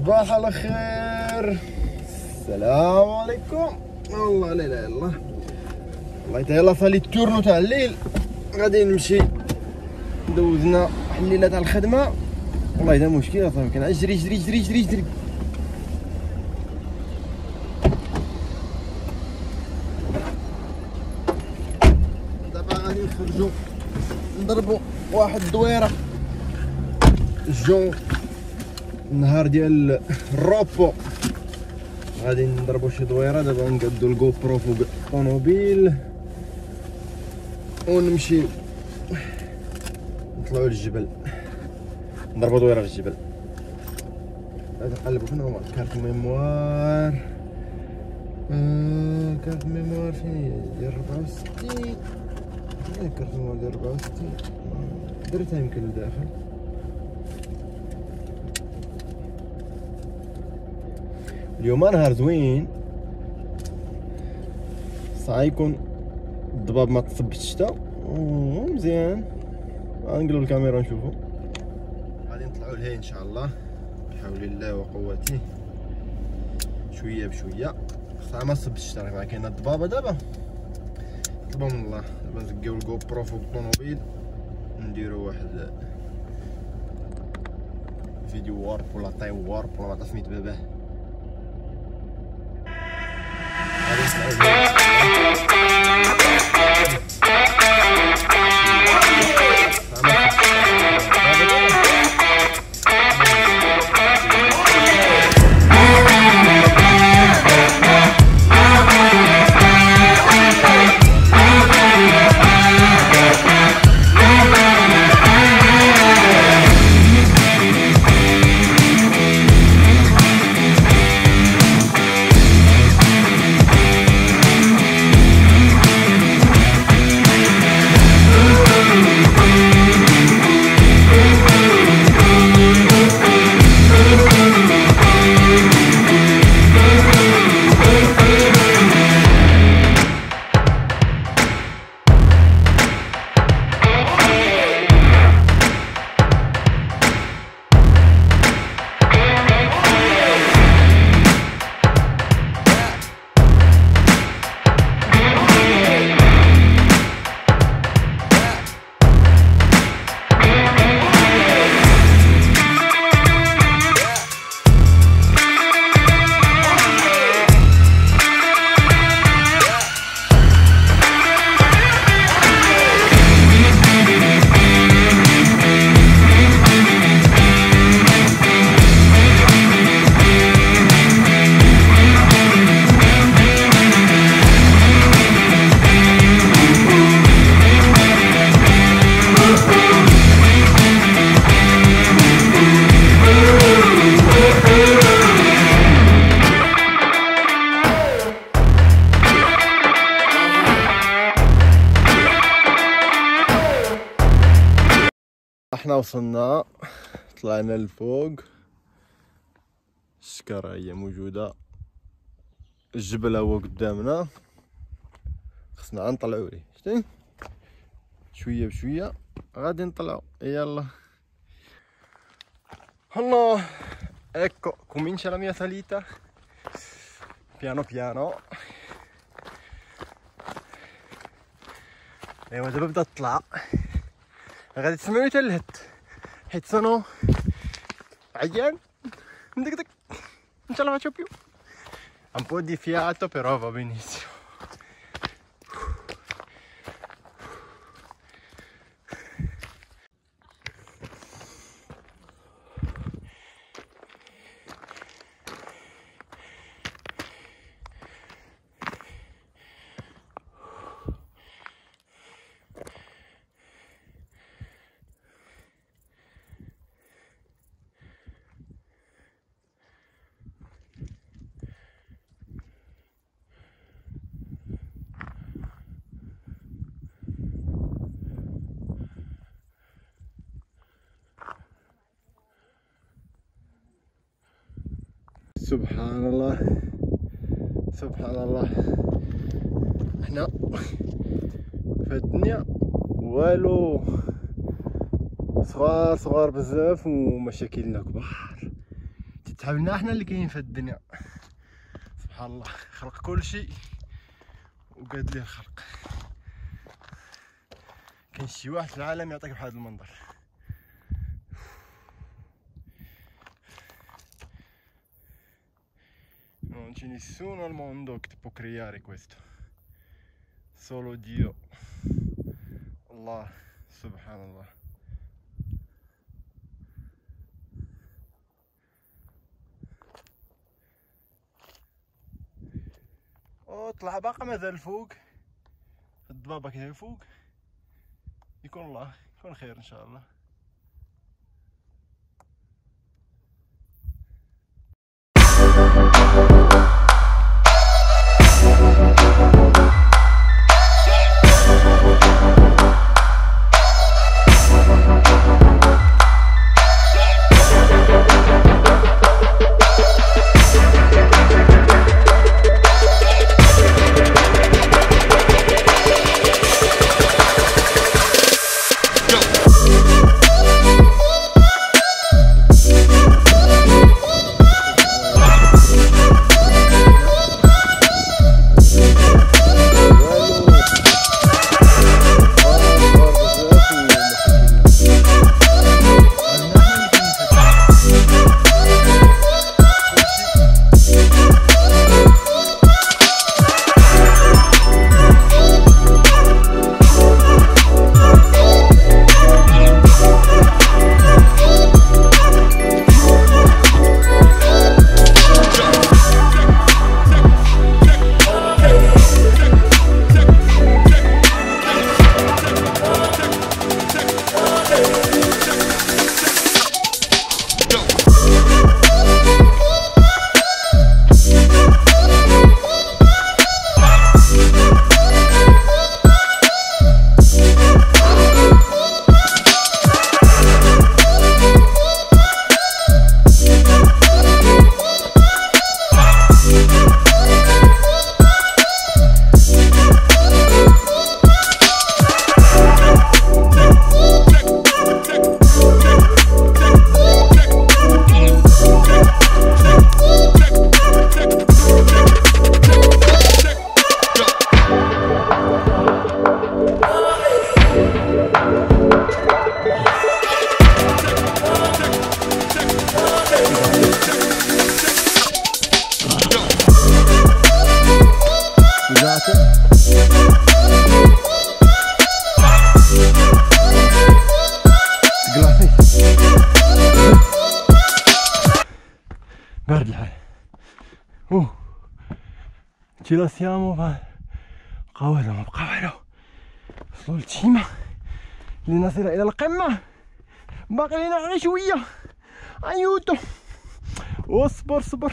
صباح الخير، السلام عليكم. والله لا اله الا الله. والله تا يلاه صالي التورنو تاع الليل، غادي نمشي. دوزنا الليله تاع الخدمه، والله دا مشكل اصاحبي. كنجري جري جري جري جري. دابا غادي نخرجو نضربو واحد الدويره الجو النهار ديال الروبو. غادي نضربو شي دويره. دابا نقادو الجو برو فوق الطوموبيل ونمشي نطلعو للجبل، نضربو دويره في الجبل. غادي نقلبو فين هما كارت ميموار. كارت ميموار فين هي؟ ديال 64. فين كارت ميموار ديال 64؟ درتها يمكن لداخل. اليوم نهار زوين، غيكون الضباب ما تصبش الشتا ومزيان. غنقلب الكاميرا نشوفو. غادي نطلعو لهي ان شاء الله بحول الله وقوته، شويه بشويه. خصها ما تصبش الشتا، راه كاينه الضبابه دابا. طلبوا من الله. دابا نزكيو الجو برو فوق الطوموبيل، نديرو واحد فيديو وارب ولا طاي وارب ولا ما سميت باباه. احنا وصلنا، طلعنا للفوق. الشكارة هي موجودة، الجبل هو قدامنا، خصنا نطلعو ليه. شتي شوية بشوية غادي نطلعو. يلا الله. ecco comincia la mia salita piano piano. ايوا دابا بدا الطلع. غادي تسمعوني حتى لهد حيت صانو عيان ندقدق. ان شاء الله faccio più un po' di fiato, però va benissimo. سبحان الله سبحان الله. احنا في الدنيا والو، صغار بزاف ومشاكلنا كبار. تحاولنا احنا اللي كاين في الدنيا. سبحان الله، خلق كل شيء وقاد ليه الخلق. كاين شي واحد في العالم يعطيك بهذا المنظر. Non c'è nessuno al mondo che può creare questo, solo Dio, Allah, subhanallah. طلع باقي مازال فوق الضبابة كي فوق. يكون الله يكون خير ان شاء الله. برد الحال. ci lasciamo قاولوا وصلوا للتيمة لنصل إلى القمة. باقي لنا غير شوية. أيوتو واصبر صبر.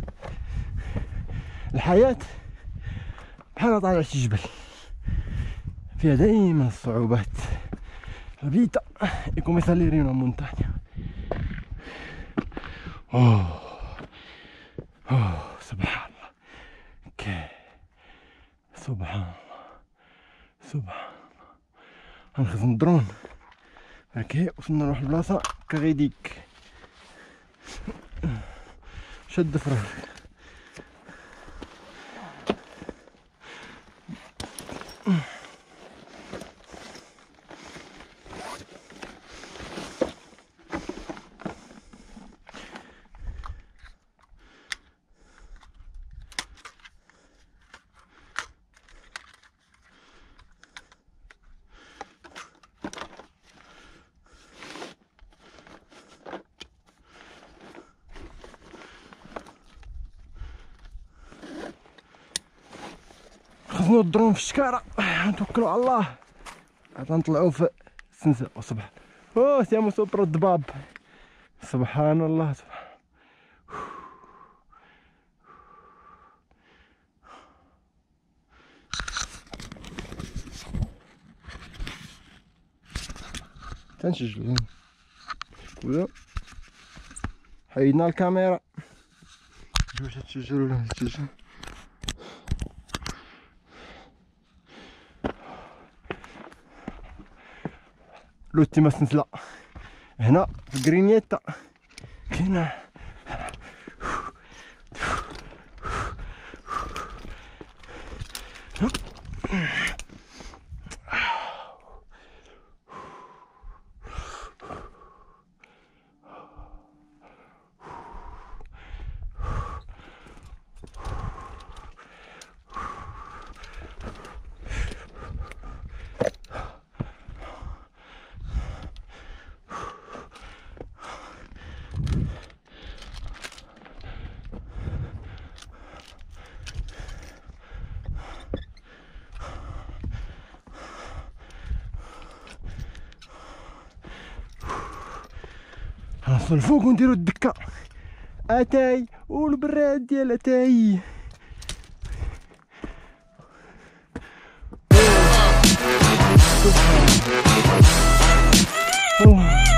الحياة بحال طالع شي جبل فيها دائما الصعوبات. الفيتا è come salire in una montagna. سبحان الله. سبحان الله. غنخزن الدرون هاكي. وصلنا لواحد البلاصة كغيديك. شد فراغ. خذوا الدرون في الشكارة. نتوكلوا على الله. غنطلعوا في السنسة وصبح. سيامو سوبر الضباب. سبحان الله. تنسجل. حيدنا الكاميرا. واش تسجل ولا تسجل؟ لوتيما سنسلة. هنا في الكرينيتا كاين نوصل الفوق ونديرو الدكة اتاي والبراد ديال اتاي. سبحان الله.